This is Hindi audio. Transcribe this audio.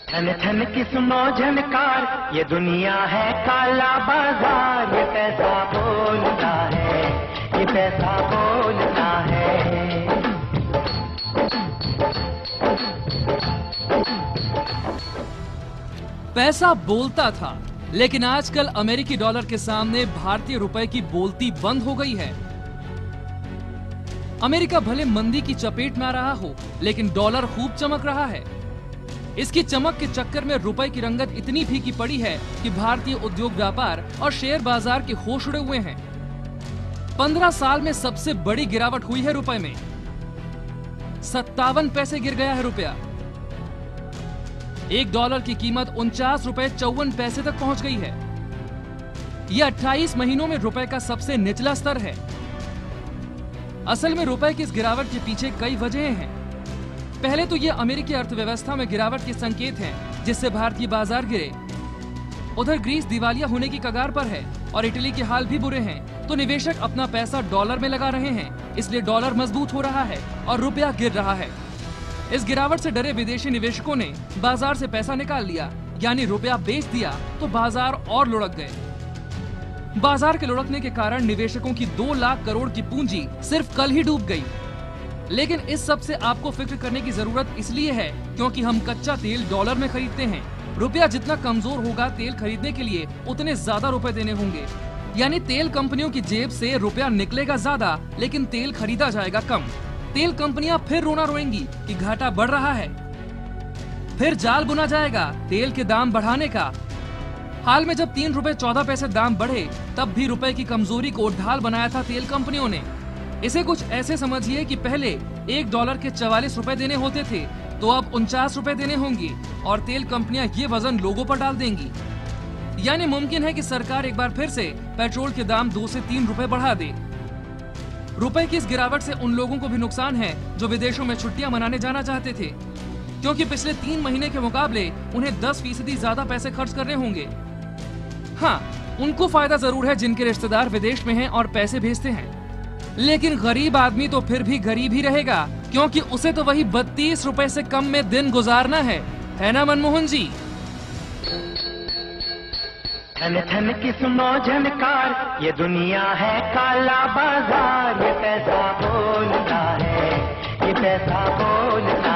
ठन ठन की सुनो झनकार, ये दुनिया है काला बाजार। ये पैसा बोलता है, ये पैसा बोलता है। पैसा बोलता था, लेकिन आजकल अमेरिकी डॉलर के सामने भारतीय रुपए की बोलती बंद हो गई है। अमेरिका भले मंदी की चपेट में आ रहा हो, लेकिन डॉलर खूब चमक रहा है। इसकी चमक के चक्कर में रुपए की रंगत इतनी फीकी पड़ी है कि भारतीय उद्योग व्यापार और शेयर बाजार के होश उड़े हुए हैं। 15 साल में सबसे बड़ी गिरावट हुई है रुपए में। 57 पैसे गिर गया है रुपया। $1 की कीमत 49 रुपए 54 पैसे तक पहुंच गई है। यह 28 महीनों में रुपए का सबसे निचला स्तर है। असल में रुपए की इस गिरावट के पीछे कई वजहें हैं। पहले तो यह अमेरिकी अर्थव्यवस्था में गिरावट के संकेत हैं, जिससे भारतीय बाजार गिरे। उधर ग्रीस दिवालिया होने की कगार पर है और इटली के हाल भी बुरे हैं, तो निवेशक अपना पैसा डॉलर में लगा रहे हैं, इसलिए डॉलर मजबूत हो रहा है और रुपया गिर रहा है। इस गिरावट से डरे विदेशी निवेशकों ने बाजार से पैसा निकाल लिया, यानी रुपया बेच दिया, तो बाजार और लुढ़क गए। बाजार के लुढ़कने के कारण निवेशकों की 2 लाख करोड़ की पूंजी सिर्फ कल ही डूब गई। लेकिन इस सब से आपको फिक्र करने की जरूरत इसलिए है क्योंकि हम कच्चा तेल डॉलर में खरीदते हैं। रुपया जितना कमजोर होगा, तेल खरीदने के लिए उतने ज्यादा रुपए देने होंगे। यानी तेल कंपनियों की जेब से रुपया निकलेगा ज्यादा, लेकिन तेल खरीदा जाएगा कम। तेल कंपनियां फिर रोना रोएंगी कि घाटा बढ़ रहा है। फिर जाल बुना जाएगा तेल के दाम बढ़ाने का। हाल में जब 3 रुपए 14 पैसे दाम बढ़े, तब भी रुपए की कमजोरी को ढाल बनाया था तेल कंपनियों ने। इसे कुछ ऐसे समझिए कि पहले $1 के 44 रुपए देने होते थे, तो अब 49 रुपए देने होंगे और तेल कंपनियां ये वजन लोगों पर डाल देंगी। यानी मुमकिन है कि सरकार एक बार फिर से पेट्रोल के दाम 2 से 3 रुपए बढ़ा दे। रुपए की इस गिरावट से उन लोगों को भी नुकसान है जो विदेशों में छुट्टियां मनाने जाना चाहते थे, क्योंकि पिछले 3 महीने के मुकाबले उन्हें 10% ज्यादा पैसे खर्च करने होंगे। हाँ, उनको फायदा जरूर है जिनके रिश्तेदार विदेश में हैं और पैसे भेजते हैं, लेकिन गरीब आदमी तो फिर भी गरीब ही रहेगा, क्योंकि उसे तो वही 32 रुपए से कम में दिन गुजारना है ना मनमोहन जी? ठन ठन की सुनो झनकार, ये दुनिया है काला बाजार। ये पैसा बोलता है, ये पैसा बोलता